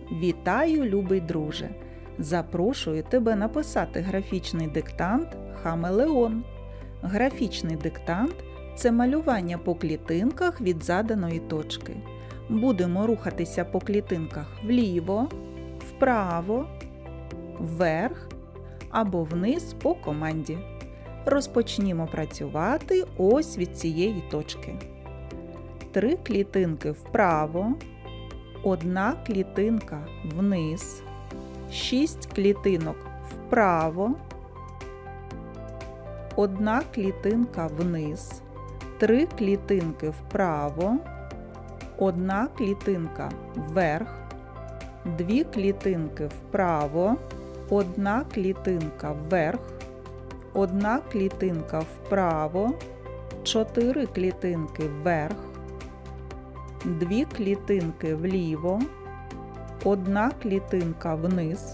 Вітаю, любий друже! Запрошую тебе написати графічний диктант «Хамелеон». Графічний диктант – це малювання по клітинках від заданої точки. Будемо рухатися по клітинках вліво, вправо, вверх або вниз по команді. Розпочнімо працювати ось від цієї точки. 3 клітинки вправо, 1 клітинка вниз, 6 клітинок вправо, 1 клітинка вниз, 3 клітинки вправо, 1 клітинка вверх, 2 клітинки вправо, 1 клітинка вверх, 1 клітинка вправо, 4 клітинки вверх, 2 клітинки вліво, 1 клітинка вниз,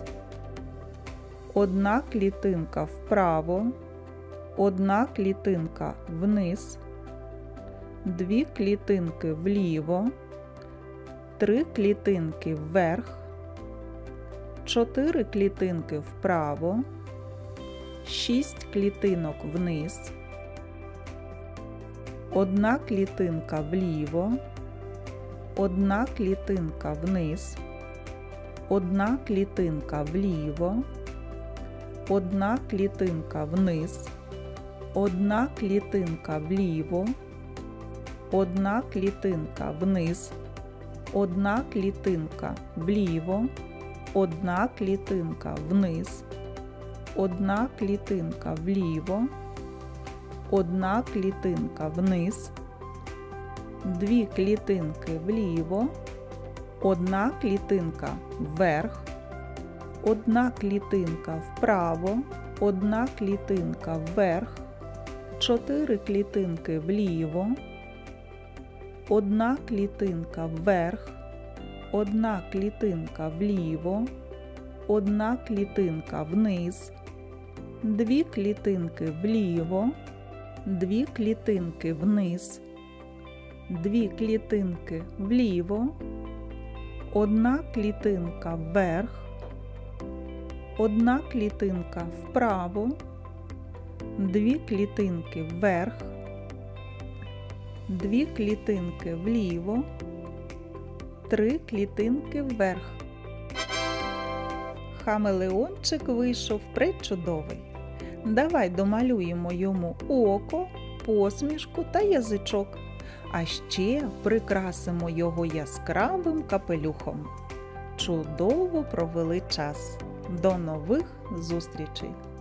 1 клітинка вправо, 1 клітинка вниз, 2 клітинки вліво, 3 клітинки вверх, 4 клітинки вправо, 6 клітинок вниз, 1 клітинка вліво, 1 клітинка вниз, 1 клітинка вліво, 1 клітинка вниз, 1 клітинка вліво, 1 клітинка вниз, 1 клітинка вліво, 1 клітинка вниз, 1 клітинка вліво, 1 клітинка вниз, 2 клітинки вліво, 1 клітинка вверх, 1 клітинка вправо, 1 клітинка вверх, 4 клітинки вліво, 1 клітинка вверх, 1 клітинка вліво, 1 клітинка вниз, 2 клітинки вліво, 2 клітинки вниз, 2 клітинки вліво, 1 клітинка вверх, 1 клітинка вправо, 2 клітинки вверх, 2 клітинки вліво, 3 клітинки вверх. Хамелеончик вийшов пречудовий. Давай домалюємо йому око, посмішку та язичок. А ще прикрасимо його яскравим капелюхом. Чудово провели час. До нових зустрічей!